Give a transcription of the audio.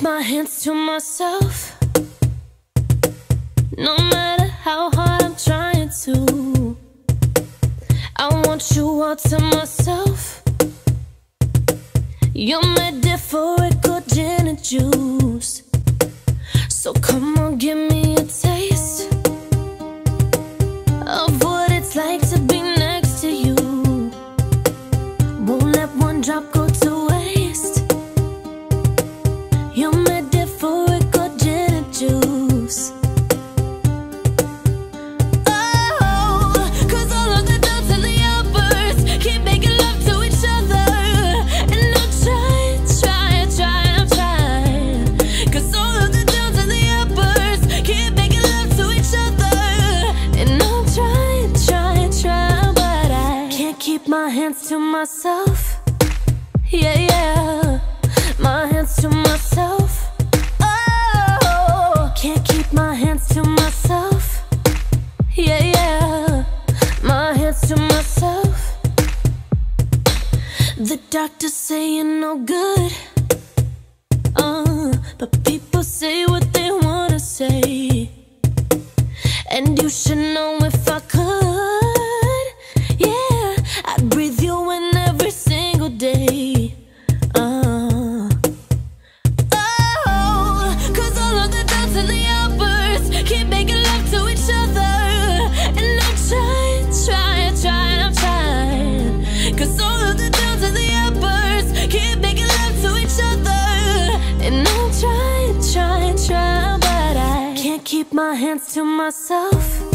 my hands to myself. No matter how hard I'm trying to, I want you all to myself. You're made different, good gin and juice. So come on, give me a taste of what it's like to be next to you. Won't let one drop go to waste. You're made different, good gin and juice. My hands to myself, yeah, yeah. My hands to myself. Oh, can't keep my hands to myself, yeah, yeah. My hands to myself. The doctors say you're no good, but people say what they wanna say, and you should know if I could. I'd breathe you in every single day. Oh, cause all of the downs and the uppers keep making love to each other. And I'm trying, I'm trying. Cause all of the downs and the uppers keep making love to each other. And I'm trying, but I can't keep my hands to myself.